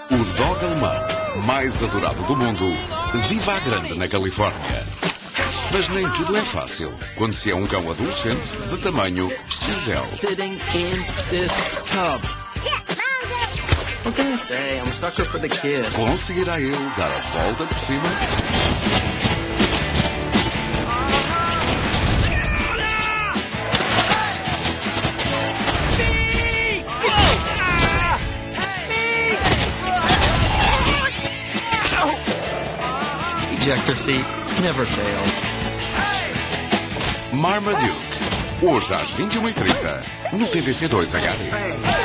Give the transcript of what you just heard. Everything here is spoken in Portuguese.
O dog alemão, mais adorado do mundo, vive à grande na Califórnia. Mas nem tudo é fácil quando se é um cão adolescente de tamanho Giselle. Sitting in this tub. What can I say? I'm a sucker for the kid. Conseguirá ele dar a volta por cima? Ejector seat never fails. Marmaduke, hoje às 21h30, no TVC2 HD.